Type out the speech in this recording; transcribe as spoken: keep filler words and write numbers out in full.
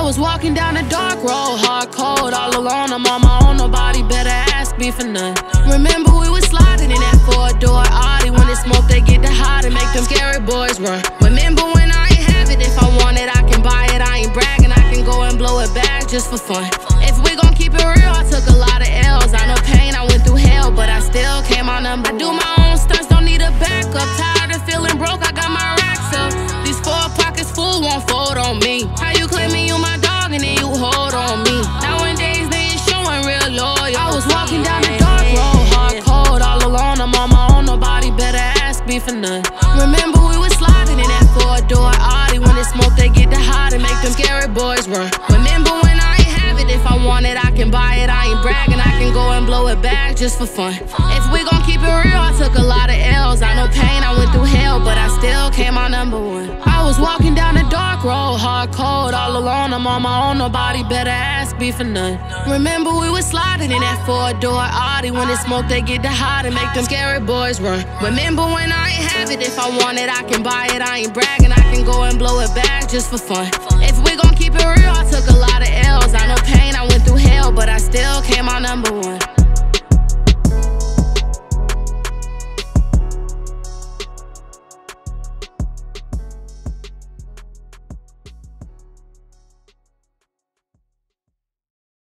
was walking down a dark road, hard cold, all alone. I'm on my own, nobody better ask me for none. Remember we was sliding in that four-door Audi. When it's smoke, they get the hot and make them scary boys run. Remember when I ain't have it, if I want it, I can buy it. I ain't bragging, I can go and blow it back just for fun. If we gon' keep it real, I took a lot of L's. I know pain, I went through hell, but I still came out number one. I do my own stunts, don't need a backup. Tired of feeling broke, I got my racks up. These four pockets full won't fold on me. How you claiming you my dog and then you hold on me? Nowadays they ain't showing real loyal. I was walking down the dark road, hard cold, all alone. I'm on my own, nobody better ask me for none. Remember we was sliding in that four-door Audi. When it's smoke, they get the hot and make them scary boys run. Remember when I ain't have it, if I want it, I can buy it. I ain't bragging, I can go and blow it back just for fun. If we gon' keep it real, I took a lot of L's. I know pain, I went through hell, but I still came out number one. I was walking down a dark road, hard cold, all alone. I'm on my own, nobody better ask me for none. Remember we was sliding in that four-door Audi. When it's smoke, they get the hot and make them scary boys run. Remember when I ain't have it, if I want it, I can buy it. I ain't bragging, I can go and blow it back just for fun. If we gon' keep it real, I took a lot of L's. I know pain, I went through hell, but I still came out number one.